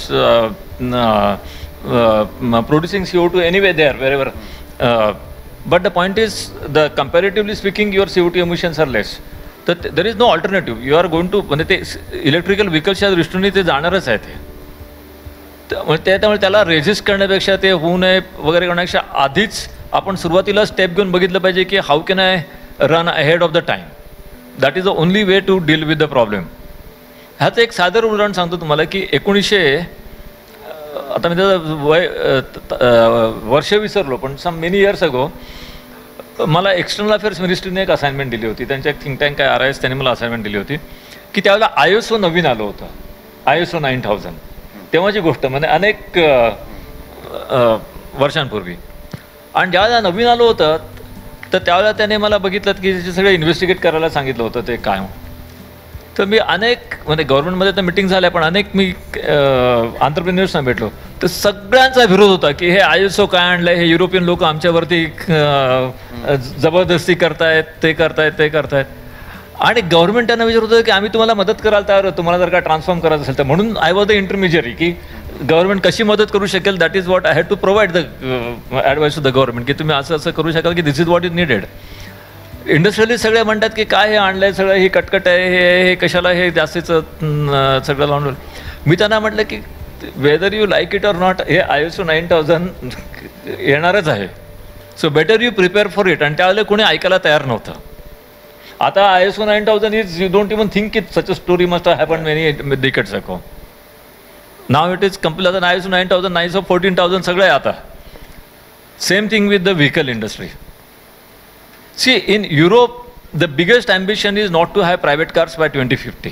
producing CO2 anyway there wherever. But the point is, the comparatively speaking, your CO2 emissions are less. तर there is no alternative. You are going to, म्हणजे ते electrical व्हेकल्सच्या दृष्टीने ते जाणारच आहे ते. त्यामुळे त्याला रेजिस्ट करण्यापेक्षा, ते होऊ नये वगैरे करण्यापेक्षा आधीच आपण सुरुवातीला स्टेप घेऊन बघितलं पाहिजे की how can I run ahead of the time. That is the only way to deal with the problem. ह्याचं एक साधं उदाहरण सांगतो तुम्हाला की 1900, आता मी त्याचं वर्ष विसरलो, पण सम मेनी इयर्स अगो मला एक्सटर्नल अफेअर्स मिनिस्ट्रीने एक असाइनमेंट दिली होती. त्यांच्या एक थिंक टँक काय RIS त्यांनी मला असाइनमेंट दिली होती की त्यावेळेला ISO नवीन आलं होतं, ISO 9000. तेव्हाची गोष्ट म्हणजे अनेक वर्षांपूर्वी. आणि ज्यावेळेला नवीन आलं होतं तर त्यावेळेला त्याने मला बघितलं की त्याचे सगळं इन्व्हेस्टिगेट करायला सांगितलं होतं ते काय. तर मी अनेक, म्हणजे गव्हर्नमेंटमध्ये तर मिटिंग झाल्या, पण अनेक मी एंटरप्रेन्युअर्सना भेटलो, तर सगळ्यांचा विरोध होता की हे ISO काय आणलं, हे युरोपियन लोक आमच्यावरती जबरदस्ती करतायत, ते करतायत. आणि गव्हर्नमेंट त्यांना विचारत होतं की आम्ही तुम्हाला मदत करायला तयार आहोत, तुम्हाला जर का ट्रान्सफॉर्म करायचं असेल तर. म्हणून आय वॉज द इंटरमिजियरी की गव्हर्नमेंट कशी मदत करू शकेल, that is what I had to provide the advice to the government की तुम्ही असं करू शकाल की this is what is needed. Industrialist सगळे म्हणतात की काय हे आणलंय सगळं, ही कटकट आहे, हे कशाला हे जास्तीचं सगळं लावून. मी त्यांना म्हटलं की whether you like it or not, हे ISO 9000 येणारच आहे. So better you prepare for it. आणि त्यावेळेला कोणी ऐकायला तयार नव्हतं. आता ISO 9000 is, you don't even think it such a story must happen many decades ago. Now it is complete. आता ISO 9000, ISO 14000 सगळं आहे आता. Same thing with the vehicle industry. See, in Europe, the biggest ambition is not to have private cars by 2050.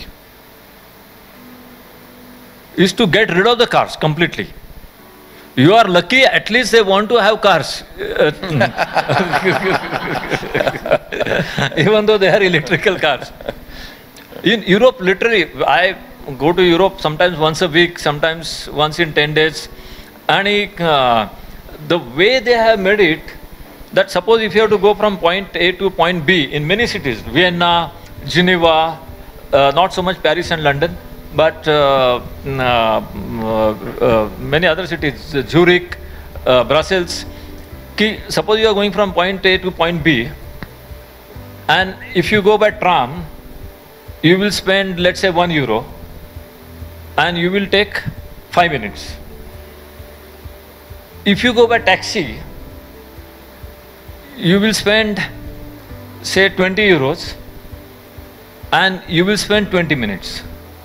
Is to get rid of the cars completely. You are lucky, at least they want to have cars. Even though they are electrical cars. In Europe, literally, I go to Europe sometimes once a week, sometimes once in 10 days. And the way they have made it, that suppose if you have to go from point A to point B in many cities, Vienna, Geneva, not so much Paris and London, but many other cities, Zurich, Brussels, suppose you are going from point A to point B, and if you go by tram, you will spend, let's say, €1, and you will take 5 minutes. If you go by taxi, you will spend, say, 20 euros and you will spend 20 minutes.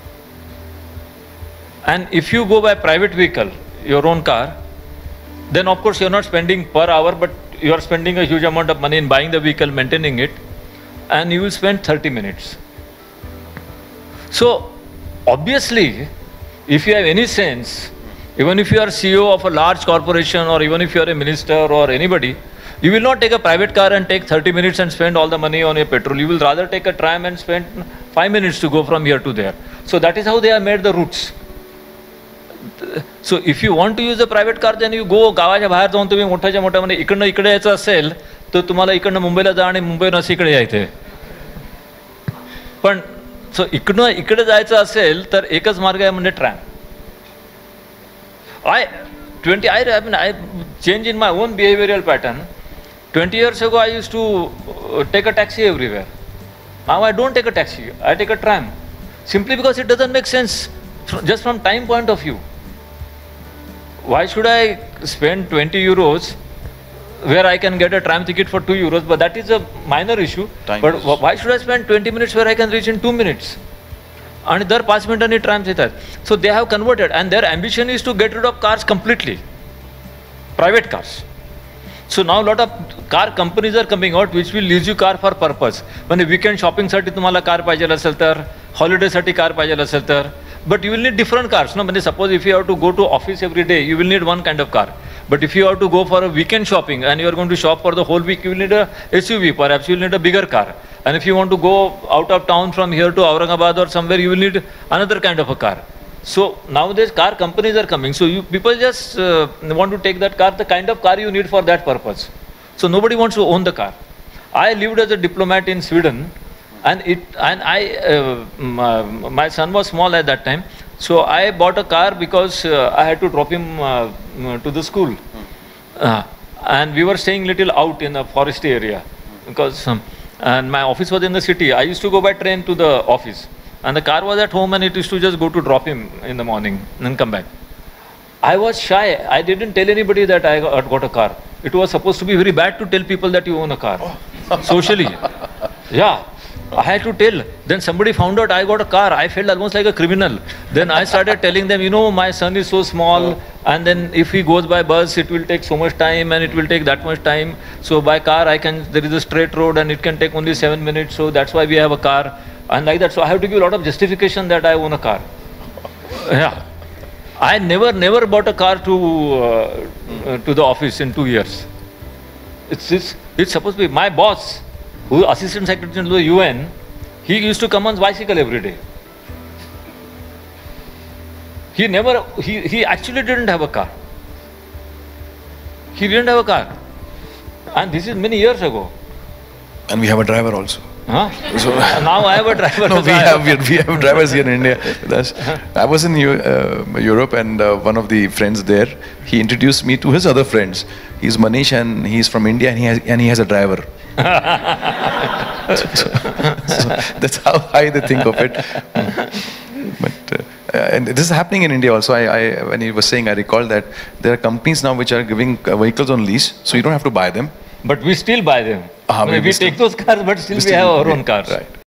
And if you go by private vehicle, your own car, then of course you're not spending per hour, but you are spending a huge amount of money in buying the vehicle, maintaining it, and you will spend 30 minutes. So, obviously, if you have any sense, even if you are CEO of a large corporation or even if you are a minister or anybody, you will not take a private car and take 30 minutes and spend all the money on your petrol. You will rather take a tram and spend 5 minutes to go from here to there. So that is how they have made the routes. So if you want to use a private car, then you go गावाच्या बाहेर जाऊन तुम्ही मोठ्याच्या मोठ्या म्हणजे इकडनं इकडे यायचं असेल तर तुम्हाला इकडनं मुंबईला जा आणि मुंबईहून असं इकडे यायचं. पण सो इकडनं इकडे जायचं असेल तर एकच मार्ग आहे म्हणजे tram. I changed in my own behavioral pattern. 20 years ago, I used to take a taxi everywhere. Now I don't take a taxi, I take a tram. Simply because it doesn't make sense, just from time point of view. Why should I spend 20 euros where I can get a tram ticket for 2 euros? But that is a minor issue. But why should I spend 20 minutes where I can reach in 2 minutes? And दर 5 मिनिटांनी ट्रॅम्स येतात. So they have converted, and their ambition is to get rid of cars completely, private cars. So now a lot of car companies are coming out which will lease you car for purpose. म्हणजे weekend shopping साठी तुम्हाला car पाहिजे असेल तर, holiday साठी car पाहिजे असेल तर, but you will need different cars. No, म्हणजे suppose if you have to go to office every day, you will need one kind of car. But if you have to go for a weekend shopping and you are going to shop for the whole week, you will need a SUV. Perhaps you will need a bigger car. And if you want to go out of town from here to Aurangabad or somewhere, you will need another kind of a car. So nowadays car companies are coming. So people just want to take that car, the kind of car you need for that purpose. So nobody wants to own the car. I lived as a diplomat in Sweden, and my son was small at that time. So I bought a car because I had to drop him to the school. And we were staying little out in a forest area because and my office was in the city. I used to go by train to the office, and the car was at home, and it used to just go to drop him in the morning and come back. I was shy. I didn't tell anybody that I got a car. It was supposed to be very bad to tell people that you own a car. Socially. Yeah. I had to tell. Then somebody found out I got a car. I felt almost like a criminal. Then I started telling them, you know, my son is so small, and then if he goes by bus, it will take so much time, and it will take that much time. So by car, there is a straight road, and it can take only 7 minutes. So that's why we have a car, and like that. So I have to give a lot of justification that I own a car. Yeah. I never bought a car to the office in 2 years. It's supposed to be my boss, who assistant secretary to the UN. He used to come on bicycle every day. He actually didn't have a car. He didn't have a car, and this is many years ago. And we have a driver also. Huh? So now I have a driver. No, we have drivers here in India with us. I was in Europe, and one of the friends there, he introduced me to his other friends. He's Manish, and he's from India, and he has a driver. So that's how high they think of it. But and this is happening in India also. When he was saying, I recall that there are companies now which are giving vehicles on lease, so you don't have to buy them. But we still buy them. We take those cars, but still we have our own cars. Right.